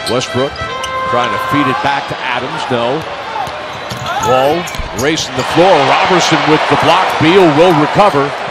Westbrook trying to feed it back to Adams. No. Wall racing the floor. Roberson with the block. Beal will recover.